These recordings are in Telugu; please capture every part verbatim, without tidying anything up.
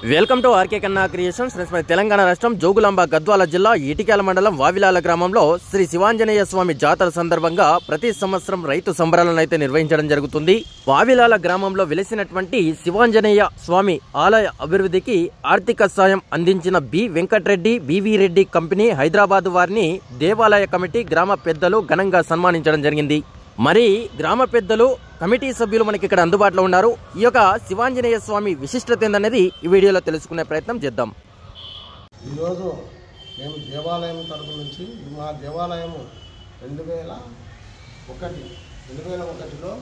Welcome to RK Kanna creations. Friends, Telangana రాష్ట్రం జోగులాంబ గద్వాల జిల్లా ఈటిక్యాల మండలం వావిలాల గ్రామంలో శ్రీ శివాంజనేయ స్వామి జాతర సందర్భంగా ప్రతి సంవత్సరం రైతు సంబరాలను అయితే నిర్వహించడం జరుగుతుంది. వావిలాల గ్రామంలో వెలిసినటువంటి శివాంజనేయ స్వామి ఆలయ అభివృద్ధికి ఆర్థిక సాయం అందించిన B Venkatareddy BV Reddy company Hyderabad వారిని దేవాలయ కమిటీ గ్రామ పెద్దలు ఘనంగా సన్మానించడం జరిగింది. మరి గ్రామ పెద్దలు కమిటీ సభ్యులు మనకి ఇక్కడ అందుబాటులో ఉన్నారు. ఈ యొక్క శివాంజనేయ స్వామి విశిష్టత ఏందనేది ఈ వీడియోలో తెలుసుకునే ప్రయత్నం చేద్దాం. ఈరోజు మేము దేవాలయం తరపు నుంచి మా దేవాలయము రెండు వేల ఒకటి రెండు వేల ఒకటిలో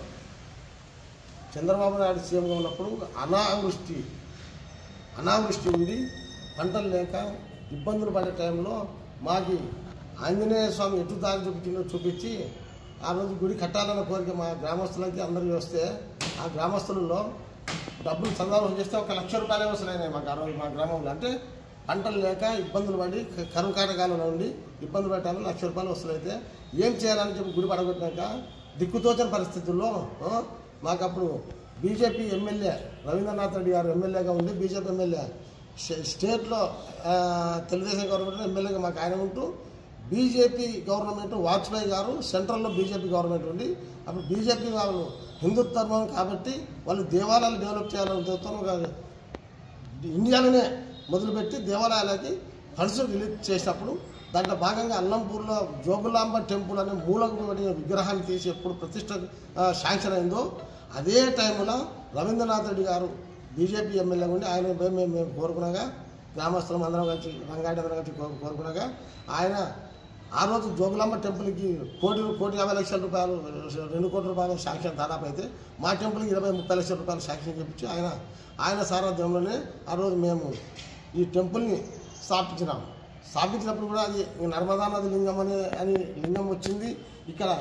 చంద్రబాబు నాయుడు సీఎంగా ఉన్నప్పుడు అనావృష్టి అనావృష్టి ఉంది, పంటలు లేక ఇబ్బందులు పడే టైంలో మాకి ఆంజనేయ స్వామి ఎటు దారి చూపించిందో చూపించి ఆ రోజు గుడి కట్టాలన్న కోరిక మా గ్రామస్తులకి అందరికీ వస్తే ఆ గ్రామస్తులలో డబ్బులు సందానం చేస్తే ఒక లక్ష రూపాయలే వస్తున్నాయి మాకు ఆ రోజు మా గ్రామంలో. అంటే పంటలు లేక ఇబ్బందులు పడి కరువు కాటకాలలో ఉండి ఇబ్బందులు పెట్టాలని లక్ష రూపాయలు వస్తున్నాయితే ఏం చేయాలని చెప్పి గుడి పడగొట్టినాక దిక్కుతోచని పరిస్థితుల్లో మాకు అప్పుడు బీజేపీ ఎమ్మెల్యే రవీంద్రనాథ్ రెడ్డి గారు ఎమ్మెల్యేగా ఉండి బీజేపీ ఎమ్మెల్యే స్టేట్లో తెలుగుదేశం గవర్నమెంట్ ఎమ్మెల్యేగా మాకు ఆయన ఉంటూ బీజేపీ గవర్నమెంట్ వాజ్పేయి గారు సెంట్రల్లో బీజేపీ గవర్నమెంట్ ఉండి అప్పుడు బీజేపీ వాళ్ళు హిందుత్వం కాబట్టి వాళ్ళు దేవాలయాలు డెవలప్ చేయాలని ఉద్దేశంతో ఇండియాలోనే మొదలుపెట్టి దేవాలయాలకి ఫండ్స్ రిలీజ్ చేసినప్పుడు దాంట్లో భాగంగా అల్లంపూర్లో జోగులాంబ టెంపుల్ అనే మూలకు పడిన విగ్రహాన్ని తీసి ఎప్పుడు ప్రతిష్ట శాంక్షన్ అయిందో అదే టైంలో రవీంద్రనాథ్ రెడ్డి గారు బీజేపీ ఎమ్మెల్యే ఉండి ఆయన మేము మేము కోరుకున్నాగా గ్రామస్తులం అందరం కలిసి రంగారెడ్డి అందరం కలిసి కోరుకున్నాగా ఆయన ఆ రోజు జోగులాంబ టెంపుల్కి కోటి కోటి యాభై లక్షల రూపాయలు రెండు కోట్ల రూపాయలు శాంక్షన్ దాదాపు అయితే మా టెంపుల్కి ఇరవై ముప్పై లక్షల రూపాయలు శాంక్షన్ చేపించి ఆయన ఆయన సారథ్యంలోనే ఆ రోజు మేము ఈ టెంపుల్ని స్థాపించినాం. స్థాపించినప్పుడు కూడా అది నర్మదా నది లింగం అనే అని లింగం వచ్చింది. ఇక్కడ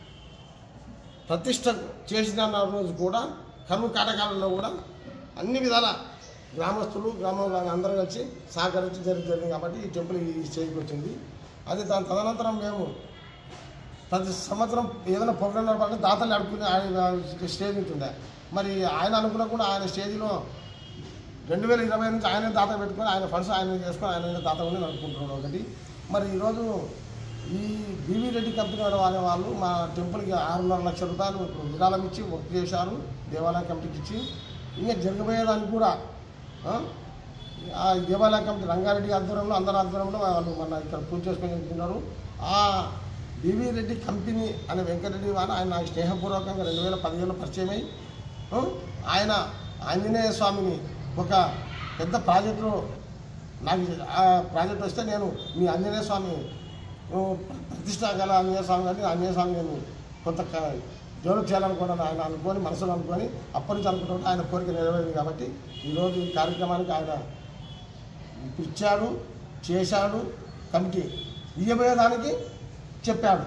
ప్రతిష్ట చేసిన రోజు కూడా కరువు కాటకాలలో కూడా అన్ని విధాల గ్రామస్తులు గ్రామంలో అందరూ కలిసి సహకరించి జరిగి జరిగింది కాబట్టి ఈ టెంపుల్ ఈ స్టేజ్కి వచ్చింది. అది దాని తదనంతరం మేము ప్రతి సంవత్సరం ఏదైనా ప్రోగ్రాం నడపాలంటే దాతలు అడుక్కుని ఆయన స్టేజ్ ఉంటుండే. మరి ఆయన అనుకున్నా కూడా ఆయన స్టేజ్లో రెండు వేల ఇరవై నుంచి ఆయన దాత పెట్టుకొని ఆయన ఫండ్స్ ఆయన చేసుకొని ఆయన దాత ఉండి నడుపుకుంటున్నాడు ఒకటి. మరి ఈరోజు ఈ బీవీ రెడ్డి కంపెనీ అనే వాళ్ళు మా టెంపుల్కి ఆరున్నర లక్షల రూపాయలు విరాళం ఇచ్చి వర్క్ చేశారు దేవాలయ కమిటీకి ఇచ్చి. ఇంకా జరగబోయేదానికి కూడా ఆ దేవాలయ కమిటీ రంగారెడ్డి ఆధ్వర్యంలో అందరి ఆధ్వర్యంలో వాళ్ళు మన ఇక్కడ పూజ చేసుకొని వెళ్తున్నారు. ఆ బీవీ రెడ్డి కంపెనీ అనే వెంకటరెడ్డి వాళ్ళు ఆయన నాకు స్నేహపూర్వకంగా రెండు వేల పదిహేనులో పరిచయం అయ్యి ఆయన ఆంజనేయ స్వామిని ఒక పెద్ద ప్రాజెక్టులో నాకు ఆ ప్రాజెక్ట్ వస్తే నేను మీ ఆంజనేయ స్వామి ప్రతిష్ట గల ఆంజనేయ స్వామి కానీ ఆంజనేయ స్వామి నేను కొంత డెవలప్ చేయాలనుకున్నాను ఆయన అనుకొని మనసులో అనుకొని అప్పటి నుంచి అనుకుంటుంటే ఆయన కోరిక నెరవేరింది. కాబట్టి ఈరోజు ఈ కార్యక్రమానికి ఆయన ఇచ్చాడు, చేశాడు, కమిటీ ఇవ్వబోయేదానికి చెప్పాడు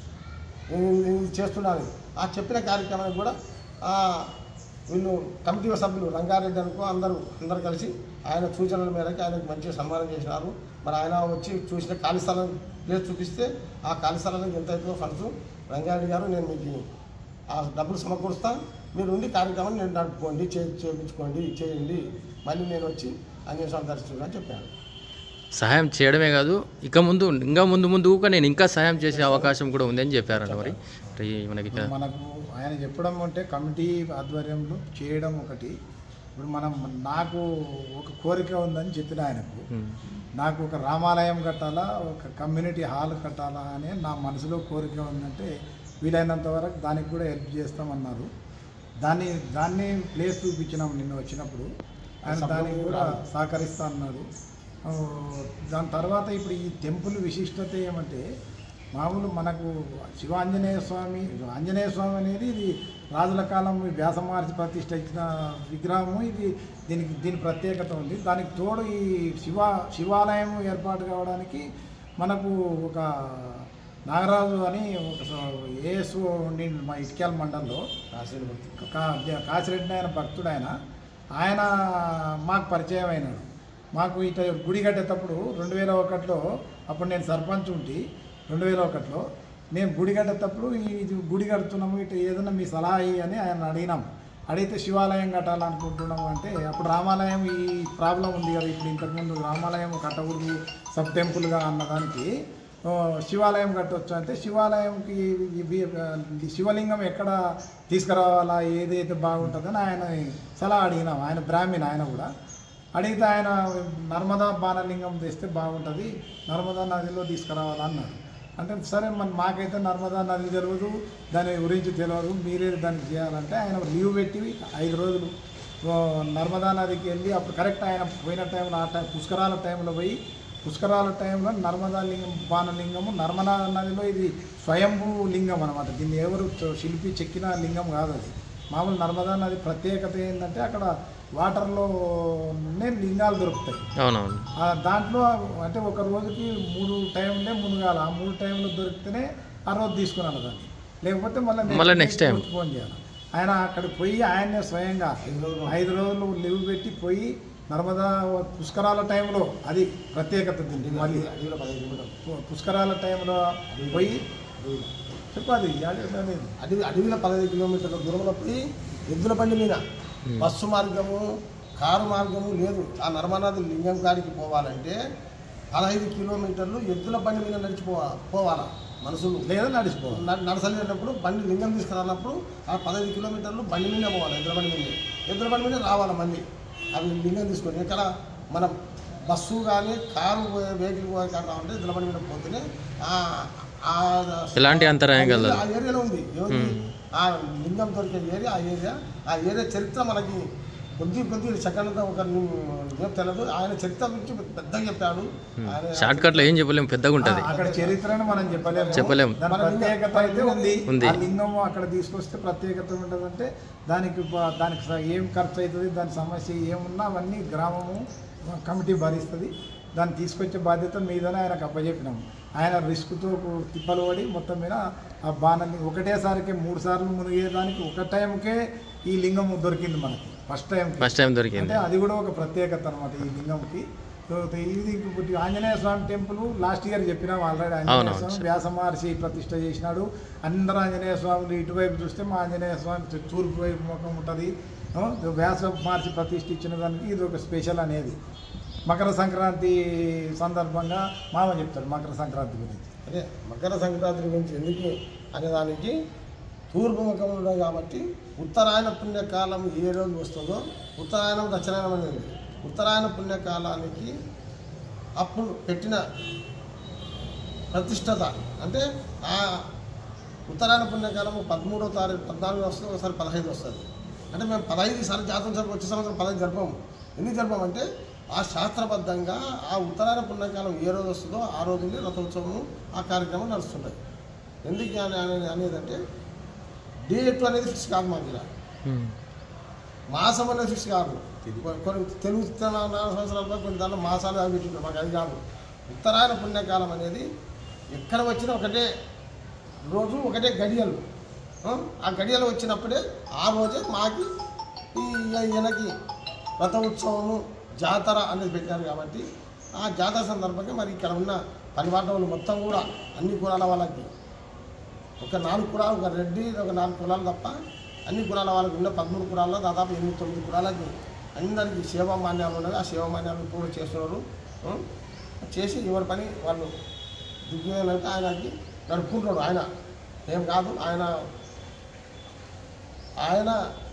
నేను చేస్తున్నాను. ఆ చెప్పిన కార్యక్రమానికి కూడా వీళ్ళు కమిటీ సభ్యులు రంగారెడ్డి అనుకో అందరూ అందరు కలిసి ఆయన సూచనల మేరకు ఆయనకు మంచిగా సన్మానం చేసినారు. మరి ఆయన వచ్చి చూసిన ఖాళీ స్థలం ప్లేస్ చూపిస్తే ఆ ఖాళీ స్థలానికి ఎంత అవుతుందో ఫండ్స్ రంగారెడ్డి గారు నేను మీకు ఆ డబ్బులు సమకూరుస్తా, మీరు ఉండి కార్యక్రమాన్ని నేను నడుపుకోండి, చే చేయించుకోండి చేయండి, మళ్ళీ నేను వచ్చి ఆంజనేయ స్వామి దర్శించుకుని అని చెప్పాను. సహాయం చేయడమే కాదు, ఇక ముందు ఇంకా ముందు ముందుగా నేను ఇంకా సహాయం చేసే అవకాశం కూడా ఉందని చెప్పారంట. మరి మనకి మనకు ఆయన చెప్పడం అంటే కమిటీ ఆధ్వర్యంలో చేయడం ఒకటి. ఇప్పుడు మనం నాకు ఒక కోరిక ఉందని చెప్పిన ఆయనకు నాకు ఒక రామాలయం కట్టాలా, ఒక కమ్యూనిటీ హాల్ కట్టాలా అనే నా మనసులో కోరిక ఉందంటే వీలైనంత వరకు దానికి కూడా హెల్ప్ చేస్తామన్నారు. దాన్ని దాన్ని ప్లేస్ చూపించినాం నిన్న వచ్చినప్పుడు. ఆయన దానికి కూడా సహకరిస్తా అన్నాడు. దాని తర్వాత ఇప్పుడు ఈ టెంపుల్ విశిష్టత ఏమంటే మామూలు మనకు శివాంజనేయ స్వామి ఆంజనేయ స్వామి అనేది ఇది రాజుల కాలం వ్యాస మహర్షి ప్రతిష్ఠ ఇచ్చిన విగ్రహము. ఇది దీనికి దీని ప్రత్యేకత ఉంది. దానికి తోడు ఈ శివ శివాలయం ఏర్పాటు కావడానికి మనకు ఒక నాగరాజు అని ఒక ఏఎస్ ఉండి మా ఇటిక్యాల మండలంలో కాశిరెడ్డి ఆయన భక్తుడు. ఆయన ఆయన మాకు పరిచయం అయినాడు. మాకు ఇట గుడి కట్టేటప్పుడు రెండు వేల ఒకటిలో అప్పుడు నేను సర్పంచ్ ఉండి రెండు వేల ఒకటిలో మేము గుడి కట్టేటప్పుడు ఈ గుడి కడుతున్నాము, ఇటు ఏదైనా మీ సలహా అని ఆయన అడిగినాం. అడిగితే శివాలయం కట్టాలనుకుంటున్నాం అంటే అప్పుడు రామాలయం ఈ ప్రాబ్లం ఉంది కదా, ఇప్పుడు ఇంతకుముందు రామాలయం కట్టకూడదు సబ్ టెంపుల్గా అన్నదానికి శివాలయం కట్టవచ్చు అంటే శివాలయంకి శివలింగం ఎక్కడ తీసుకురావాలా ఏదైతే బాగుంటుందని ఆయన సలహా అడిగినాం. ఆయన బ్రాహ్మణ, ఆయన కూడా అడిగితే ఆయన నర్మదా బాణలింగం తెస్తే బాగుంటుంది, నర్మదా నదిలో తీసుకురావాలన్నాడు. అంటే సరే మన మాకైతే నర్మదా నది తెలియదు, దాని గురించి తెలియదు, మీరే దానికి చేయాలంటే ఆయన లీవ్ పెట్టి ఐదు రోజులు నర్మదా నదికి వెళ్ళి అప్పుడు కరెక్ట్ ఆయన పోయిన టైంలో ఆ టైం పుష్కరాల టైంలో పోయి పుష్కరాల టైంలో నర్మదా లింగం బాణలింగము నర్మదా నదిలో ఇది స్వయంభూ లింగం అనమాట. దీన్ని ఎవరు శిల్పి చెక్కిన లింగం కాదు, అది మామూలు నర్మదా నది ప్రత్యేకత ఏంటంటే అక్కడ వాటర్లోనే లింగాలు దొరుకుతాయి. అవునవును. దాంట్లో అంటే ఒక రోజుకి మూడు టైంలే మునగాలి, ఆ మూడు టైంలో దొరికితేనే ఆ రోజు తీసుకున్నాను దాన్ని, లేకపోతే మళ్ళీ నెక్స్ట్ టైం ఫోన్ చేయాలి. ఆయన అక్కడికి పోయి ఆయనే స్వయంగా ఐదు రోజులు లీవ్ పెట్టి పోయి నర్మదా పుష్కరాల టైంలో అది ప్రత్యేకత దీనికి. మళ్ళీ పుష్కరాల టైంలో పోయి చెప్పాలి అడవి అడవిలో పదహైదు కిలోమీటర్ల దూరంలో పోయి ఎద్దుల బండి మీద బస్సు మార్గము కారు మార్గము లేదు. ఆ నర్మదాది లింగం కాడికి పోవాలంటే పదహైదు కిలోమీటర్లు ఎద్దుల బండి మీద నడిచిపోవా పోవాలా మనుషులు లేదా నడిచిపోవాలి. నడసలేనప్పుడు బండి లింగం తీసుకురానప్పుడు ఆ పదహైదు కిలోమీటర్లు బండి మీద పోవాలి, ఎద్దుల బండి మీద ఎద్దుల బండి మీద రావాలి. మళ్ళీ అవి లింగం తీసుకొని ఎక్కడ మనం బస్సు కానీ కారు వెహికల్ పోయే కారు రావాలంటే ఎద్దుల బండి మీద పోతేనే ఎలాంటి అంతరాయం కలదు ఆ ఏరియాలో ఉంది. ఆ లింగం దొరికే ఏరియా ఆ ఏరియా ఆ ఏరియా చరిత్ర మనకి కొద్ది కొద్ది సెకండ్ ఒక ఏం తెలియదు. ఆయన చరిత్ర గురించి పెద్దగా చెప్పాడు. షార్ట్ కట్ లో ఏం చెప్పలేము, పెద్దగా ఉంటుంది అక్కడ చరిత్రను మనం చెప్పలేము చెప్పలేము దాని ప్రత్యేకత అయితే ఉంది. ఆ లింగము అక్కడ తీసుకొస్తే ప్రత్యేకత ఉంటుందంటే దానికి దానికి ఏం ఖర్చు అవుతుంది, దాని సమస్య ఏమున్నా అవన్నీ గ్రామము కమిటీ భరిస్తుంది. దాన్ని తీసుకొచ్చే బాధ్యత మీదనే ఆయనకు అప్పచెప్పినాము. ఆయన రిస్క్తో తిప్పలు పడి మొత్తం మీద ఆ బాణాన్ని ఒకటేసారికి మూడు సార్లు మునిగేదానికి ఒక టైంకే ఈ లింగం దొరికింది మనకి. ఫస్ట్ టైం ఫస్ట్ టైం దొరికింది అంటే అది కూడా ఒక ప్రత్యేకత అనమాట ఈ లింగంకి. ఇది Anjaneya Swamy temple last year చెప్పినాం ఆల్రెడీ. ఆంజనేయ స్వామి వ్యాస మహర్షి ప్రతిష్ట చేసినాడు. అందరూ ఆంజనేయ స్వాములు ఇటువైపు చూస్తే మా ఆంజనేయ స్వామి తూర్పు వైపు ముఖం ఉంటుంది. వ్యాస మహర్షి ప్రతిష్ఠ ఇచ్చిన దానికి ఇది ఒక స్పెషల్ అనేది. మకర సంక్రాంతి సందర్భంగా మామ చెప్తారు మకర సంక్రాంతి గురించి. అదే మకర సంక్రాంతి గురించి ఎందుకు అనేదానికి తూర్పు ముఖం ఉండదు కాబట్టి ఉత్తరాయణ పుణ్యకాలం ఏ రోజు వస్తుందో ఉత్తరాయణం దక్షిణాయనం అనేది ఉత్తరాయణ పుణ్యకాలానికి అప్పుడు పెట్టిన ప్రతిష్టత అంటే ఆ ఉత్తరాయణ పుణ్యకాలము పదమూడవ తారీఖు పద్నాలుగు వస్తుంది, ఒకసారి పదహైదు వస్తుంది. అంటే మేము పదహైదు ఈసారి జాతర జరుపు వచ్చే సంవత్సరం పదహైదు జరపము. ఎందుకు జరపమంటే ఆ శాస్త్రబద్ధంగా ఆ ఉత్తరాయణ పుణ్యకాలం ఏ రోజు వస్తుందో ఆ రోజునే రథోత్సవం ఆ కార్యక్రమం నడుస్తుంటాయి. ఎందుకు అని అనేదంటే డేట్ అనేది ఫిక్స్ కాదు, మా దగ్గర మాసం అనేది ఫిక్స్ కాదు. కొన్ని తెలుగు నాలుగు సంవత్సరాల కొన్ని దాంట్లో మాసాలు అవి పెట్టింటారు, మాకు అది కాదు. ఉత్తరాయణ పుణ్యకాలం అనేది ఎక్కడ వచ్చినా ఒకటే రోజు ఒకటే గడియలు. ఆ గడియలు వచ్చినప్పుడే ఆ రోజే మాకి ఈ ఈయనకి రథ ఉత్సవము జాతర అనేది పెట్టారు కాబట్టి ఆ జాతర సందర్భంగా మరి ఇక్కడ ఉన్న పరివాటములు మొత్తం కూడా అన్ని కులాల వాళ్ళకి ఒక నాలుగు కులాలు, ఒక రెడ్డి ఒక నాలుగు కులాలు తప్ప అన్ని కులాల వాళ్ళకి ఉన్న పదమూడు కులాల్లో దాదాపు ఎనిమిది తొమ్మిది కులాలకి అందరికీ సేవామాన్యాలు ఉన్నాయి. ఆ సేవామాన్యాలు కూడా చేస్తున్నారు. చేసి ఎవరి పని వాళ్ళు దిగ్విజయంగా ఆయనకి నడుపుకుంటున్నాడు. ఆయన ఏం కాదు, ఆయన ఆయన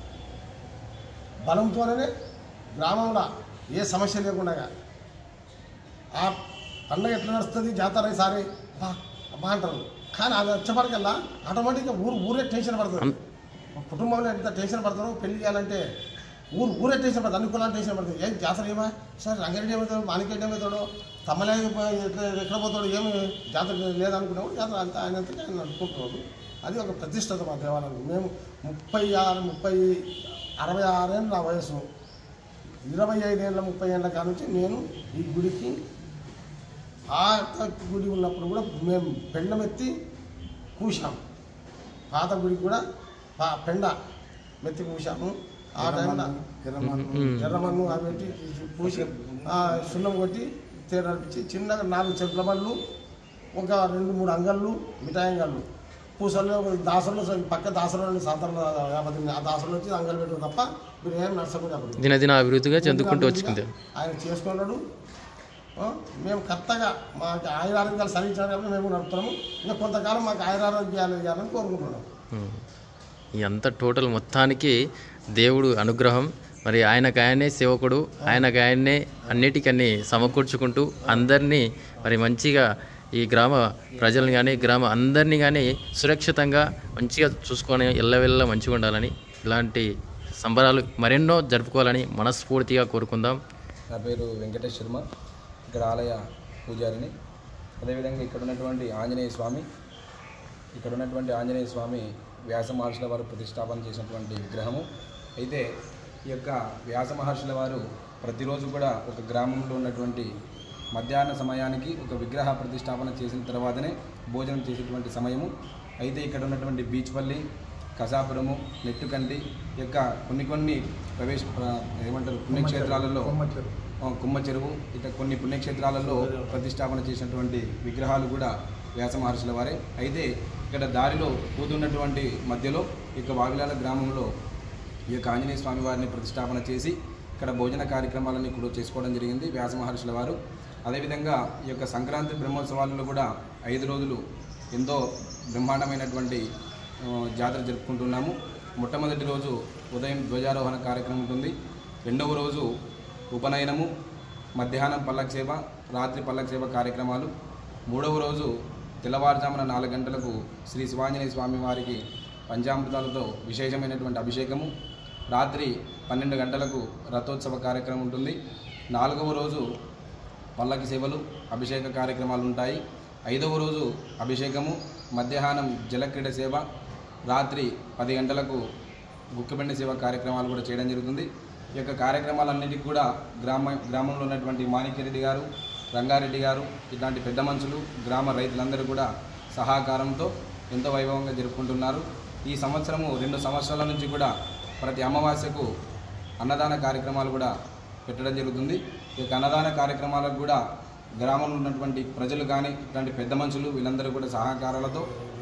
బలంతోనే గ్రామంలో ఏ సమస్య లేకుండా ఆ పండగ ఎట్లా నడుస్తుంది జాతర ఈసారి బా అబ్బా అంటారు. కానీ అది వచ్చేపటికల్లా ఆటోమేటిక్గా ఊరు ఊరే టెన్షన్ పడుతుంది. కుటుంబంలో ఎంత టెన్షన్ పడతారో పెళ్లి చేయాలంటే ఊరు ఊరే టెన్షన్ పడుతుంది, అన్ని కులాలు టెన్షన్ పడుతుంది. ఏం జాతర ఏమా సార్ రంగారెడ్డి ఏమవుతాడు, మాణికెడ్డి ఏమవుతాడో, తమ్మలే ఎక్కడ పోతాడు, ఏమి జాతర లేదనుకున్నాడు. జాతర అంతా ఆయన అంతా ఆయన నడుపుకుంటున్నాడు. అది ఒక ప్రతిష్టత మా దేవాలయం. మేము ముప్పై ఆరు ముప్పై అరవై ఆరేళ్ళు నా వయసు, ఇరవై ఐదేళ్ళ ముప్పై ఏళ్ళ కాడ నుంచి నేను ఈ గుడికి పాత గుడి ఉన్నప్పుడు కూడా మేము పెండమెత్తి కూసాము. పాత గుడికి కూడా పా పెండ మెత్తి కూసాము. ఆ టైంలో ఎర్రమన్ను అవి పెట్టి పూసి సున్నం కొట్టి తేరపించి చిన్నగా నాలుగు చెట్ల బళ్ళు, ఒక రెండు మూడు అంగళ్ళు, మిఠాయి అంగళ్ళు పూసల్లో దాసంలో పక్క దాసంలో సాధారణ యాభై ఆ దాసంలో వచ్చి అంగలు పెట్టడం తప్ప మీరు ఏం నడుచకుండా అప్పుడు దినదిన అభివృద్ధిగా చెందుకుంటూ వచ్చింది. ఆయన చేసుకున్నాడు. మేము కరెక్ట్గా మాకు ఆయురారోగ్యాలు సరించడానికి మేము నడుపుతున్నాము. ఇంకా కొంతకాలం మాకు ఆయురారోగ్యాలు ఇవ్వాలని కోరుకుంటున్నాం. ఎంత టోటల్ మొత్తానికి దేవుడు అనుగ్రహం. మరి ఆయనకు ఆయనే సేవకుడు, ఆయనకు ఆయన్నే అన్నిటికన్నీ సమకూర్చుకుంటూ అందరినీ మరి మంచిగా ఈ గ్రామ ప్రజలను కానీ గ్రామ అందరినీ కానీ సురక్షితంగా మంచిగా చూసుకొని ఎల్లవెల్ల మంచిగా ఉండాలని, ఇలాంటి సంబరాలు మరెన్నో జరుపుకోవాలని మనస్ఫూర్తిగా కోరుకుందాం. నా పేరు వెంకటేష్ శర్మ, ఇక్కడ ఆలయ పూజారిని. అదేవిధంగా ఇక్కడ ఉన్నటువంటి ఆంజనేయ స్వామి ఇక్కడ ఉన్నటువంటి ఆంజనేయ స్వామి వ్యాస మహర్షుల వారు ప్రతిష్టాపన చేసినటువంటి విగ్రహము. అయితే ఈ యొక్క వ్యాస మహర్షుల వారు ప్రతిరోజు కూడా ఒక గ్రామంలో ఉన్నటువంటి మధ్యాహ్న సమయానికి ఒక విగ్రహ ప్రతిష్టాపన చేసిన తర్వాతనే భోజనం చేసేటువంటి సమయము. అయితే ఇక్కడ ఉన్నటువంటి బీచ్పల్లి, కసాపురము, నెట్టుకంటి యొక్క కొన్ని కొన్ని ప్రవేశ ఏమంటారు పుణ్యక్షేత్రాలలో కుమ్మ చెరువు ఇక కొన్ని పుణ్యక్షేత్రాలలో ప్రతిష్టాపన చేసినటువంటి విగ్రహాలు కూడా వ్యాస మహర్షుల వారే. అయితే ఇక్కడ దారిలో పోతున్నటువంటి మధ్యలో ఈ యొక్క వావిలాల గ్రామంలో ఈ యొక్క ఆంజనేయ స్వామి వారిని ప్రతిష్టాపన చేసి ఇక్కడ భోజన కార్యక్రమాలను కూడా చేసుకోవడం జరిగింది వ్యాస మహర్షుల వారు. అదేవిధంగా ఈ యొక్క సంక్రాంతి బ్రహ్మోత్సవాలలో కూడా ఐదు రోజులు ఎంతో బ్రహ్మాండమైనటువంటి జాతర జరుపుకుంటున్నాము. మొట్టమొదటి రోజు ఉదయం ధ్వజారోహణ కార్యక్రమం ఉంటుంది. రెండవ రోజు ఉపనయనము, మధ్యాహ్నం పల్లకి సేవ, రాత్రి పల్లకి సేవ కార్యక్రమాలు. మూడవ రోజు తెల్లవారుజామున నాలుగు గంటలకు శ్రీ శివాంజనేయ స్వామి వారికి పంచామృతాలతో విశేషమైనటువంటి అభిషేకము. రాత్రి పన్నెండు గంటలకు రథోత్సవ కార్యక్రమం ఉంటుంది. నాలుగవ రోజు పల్లకి సేవలు, అభిషేక కార్యక్రమాలు ఉంటాయి. ఐదవ రోజు అభిషేకము, మధ్యాహ్నం జలక్రీడ సేవ, రాత్రి పది గంటలకు గుక్కబెండి సేవ కార్యక్రమాలు కూడా చేయడం జరుగుతుంది. ఈ యొక్క కార్యక్రమాలన్నిటికీ కూడా గ్రామ గ్రామంలో ఉన్నటువంటి మాణిక్యరెడ్డి గారు, రంగారెడ్డి గారు ఇట్లాంటి పెద్ద మనుషులు, గ్రామ రైతులందరూ కూడా సహకారంతో ఎంతో వైభవంగా జరుపుకుంటున్నారు. ఈ సంవత్సరము రెండు సంవత్సరాల నుంచి కూడా ప్రతి అమావాస్యకు అన్నదాన కార్యక్రమాలు కూడా పెట్టడం జరుగుతుంది. ఈ యొక్క అన్నదాన కార్యక్రమాలకు కూడా గ్రామంలో ఉన్నటువంటి ప్రజలు కానీ ఇట్లాంటి పెద్ద మనుషులు వీళ్ళందరూ కూడా సహకారాలతో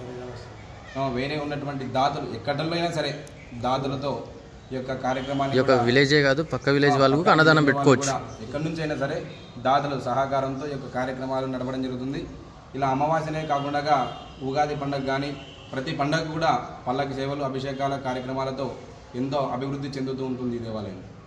వేరే ఉన్నటువంటి దాతలు ఎక్కడల్లో అయినా సరే దాతలతో ఈ యొక్క కార్యక్రమాన్ని ఈ యొక్క విలేజే కాదు పక్క విలేజ్ వాళ్ళకు అన్నదానం పెట్టుకోవచ్చు. ఎక్కడి నుంచి అయినా సరే దాతలు సహకారంతో ఈ యొక్క కార్యక్రమాలు నడపడం జరుగుతుంది. ఇలా అమావాస్యనే కాకుండా ఉగాది పండుగ కానీ ప్రతి పండుగ కూడా పల్లకి సేవలు, అభిషేకాల కార్యక్రమాలతో ఎంతో అభివృద్ధి చెందుతూ ఉంటుంది ఈ దేవాలయం.